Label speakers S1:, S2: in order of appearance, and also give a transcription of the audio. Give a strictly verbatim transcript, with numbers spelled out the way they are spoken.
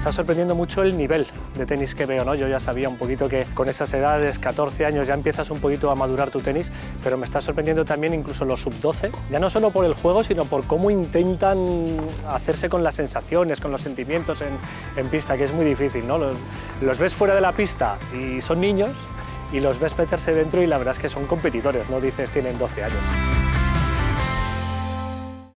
S1: está sorprendiendo mucho el nivel de tenis que veo, ¿no? Yo ya sabía un poquito que con esas edades, catorce años, ya empiezas un poquito a madurar tu tenis, pero me está sorprendiendo también incluso los sub doce, ya no solo por el juego, sino por cómo intentan hacerse con las sensaciones, con los sentimientos en, en pista, que es muy difícil, ¿no? Los, los ves fuera de la pista y son niños, y los ves meterse dentro y la verdad es que son competidores, no dices tienen doce años.